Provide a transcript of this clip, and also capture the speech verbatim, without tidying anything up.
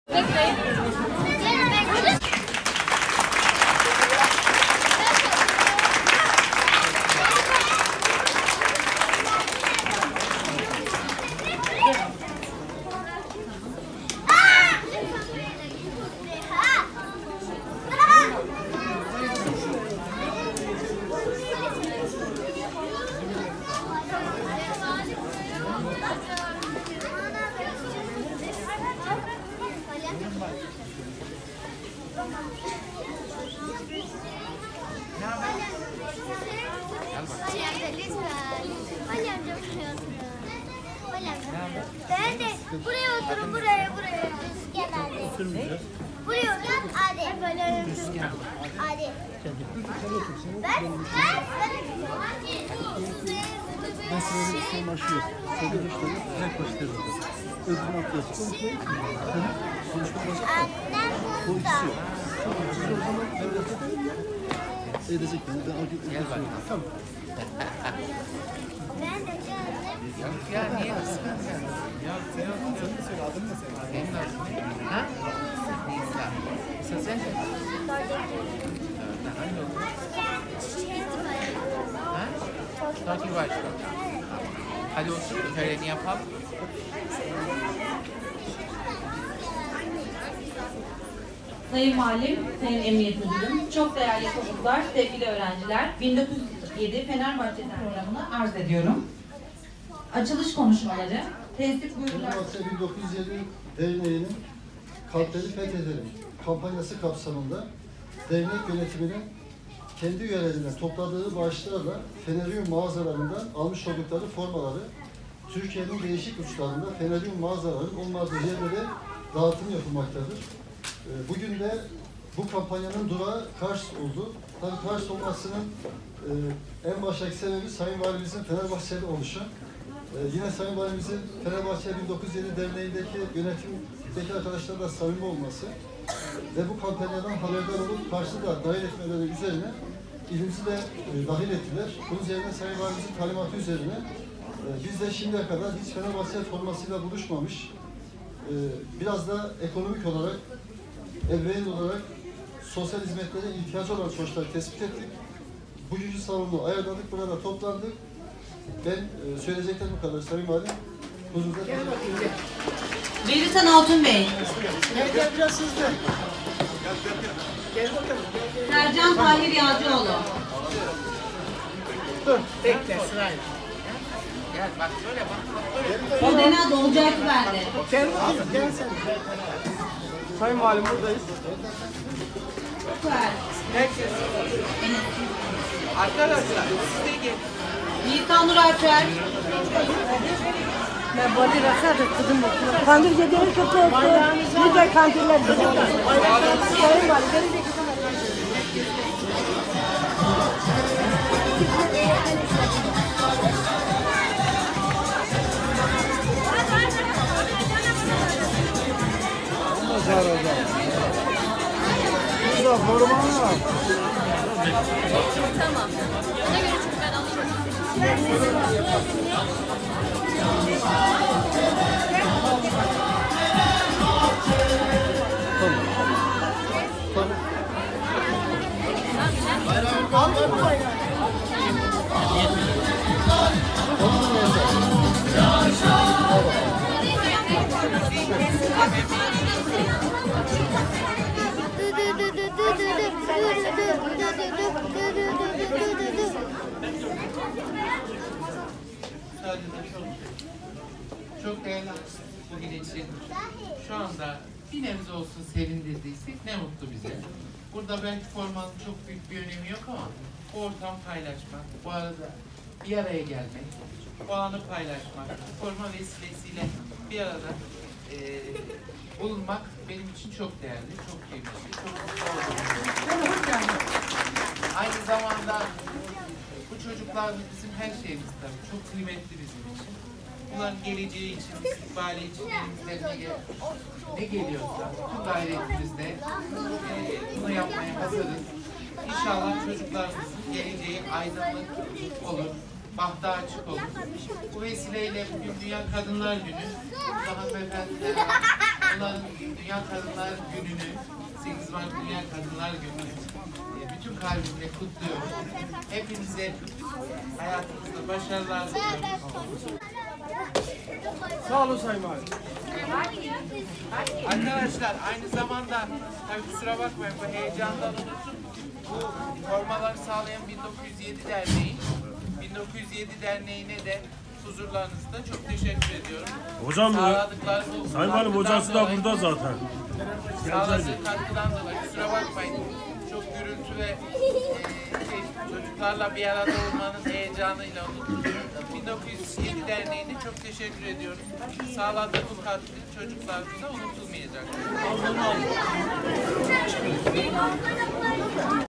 Ben de buraya oturun, buraya, buraya. Oturmayacağız. Buraya oturun, hadi. Hadi. Ben, Ben sırayla bir şey başlıyor. Sırada başlıyor. Direkt başlıyoruz. Öbürünü atıyorsun. Konuşma başlıyor. annem O burada. ikisi yok. Tamam. Siz o zaman evde edecek yani. Ben argü edeceğim. Tamam. Ben de canım. Ya niye kıskanıyorsun? Ya sen adın söyle, adın ne senin? Benim adım ne? Ha? Nisa. Nisa sen de? Hangi okul? Ha? Tokyo başka. Hadi otur, töreni yapalım. Sayın Valim, Sayın Emniyet Müdürüm, çok değerli çocuklar, sevgili öğrenciler, bin dokuz yüz yedi Fenerbahçe programını arz ediyorum. Açılış konuşmaları, teslim buyurular. Fenerbahçe bin dokuz yüz yedi Derneği'nin Kalpleri Fethedelim kampanyası kapsamında dernek yönetiminin kendi üyelerinden topladığı bağışlarla Feneryum mağazalarından almış oldukları formaları Türkiye'nin değişik uçlarında Feneryum mağazalarının olmadığı yerlere dağıtım yapılmaktadır. Bugün de bu kampanyanın durağı Kars oldu. Tabii Kars olmasının en baştaki sebebi Sayın Valimizin Fenerbahçe'de oluşu. Yine Sayın Valimizin Fenerbahçe bin dokuz yüz yedi Derneği'ndeki yönetimdeki arkadaşlarla samimi olması ve bu kampanyadan haberdar olup Kars'ı da dahil etmeleri üzerine ilimizi de dahil ettiler. Bunun üzerine Sayın Valimizin talimatı üzerine biz de şimdiye kadar hiç Fenerbahçe formasıyla buluşmamış, biraz da ekonomik olarak, ebeveyn olarak sosyal hizmetlere ihtiyacı olan çocukları tespit ettik. Bugünkü salonu ayarladık, burada toplandık. Ben e, söyleyeceklerim bu kadar Sayın Valim. Huzurda teşekkür ederim. Verirsen Altun Bey. Gel gel biraz hızlı. Gel bakalım. Sercan Tahir Yağcıoğlu. Dur bekle sırayla. Gel bak şöyle bak. Böyle. Modena Dolcaytı bende. Gel bakalım gel sen. Sayın Valim buradayız. Süper. Herkes. Arkadaşlar siz de gelin. Nisan Nur Alper. Ben body rakar kızım. Kandır yediğini çok korktu. Bir de kandiller. Sayın var. Beni de kızım. Nazar hocam. Burada forman var. Tamam. Ona göre çünkü ben alırım. Aldın mı bayrağı? Çok değerli bugün için şu anda bir nebze olsun sevindirdiysek ne mutlu bize. Burada belki formanın çok büyük bir önemi yok ama bu ortam paylaşmak, bu arada bir araya gelmek, bu anı paylaşmak, bu forma vesilesiyle bir arada e, bulunmak benim için çok değerli, çok keyifli, çok mutlu oldum. Aynı zamanda bu çocuklar bizim her şeyimiz tabii, çok kıymetli bizim için. Bunların geleceği için, istikbali için elimizden ne, ne geliyorsa bütün gayretimizde e, bunu yapmaya hazırız. İnşallah çocuklarımızın geleceği aydınlık olur, bahtı açık olur. Bu vesileyle bugün Dünya Kadınlar Günü, hanımefendilere Onların Dünya Kadınlar Günü'nü, sekiz Mart Dünya Kadınlar Günü'nü e, bütün kalbimle kutluyorum. Hepinize hayatınızda başarılar diliyorum. Sağ olun Sayın Valim. Arkadaşlar aynı zamanda tabii kusura bakmayın bu heyecandan unuttum. Bu formaları sağlayan bin dokuz yüz yedi Derneği, bin dokuz yüz yedi Derneği'ne de huzurlarınızda çok teşekkür ediyorum. Hocam, Sağladıkları bu Sayın Valim hocası da burada zaten. Sağladığı katkıdan dolayı kusura bakmayın. Çok gürültü ve e, şey, çocuklarla bir arada olmanın heyecanıyla unuttum. bin dokuz yüz yedi Derneği'ne çok teşekkür ediyorum. Sağladığı bu katkı çocuklarımıza unutulmayacak.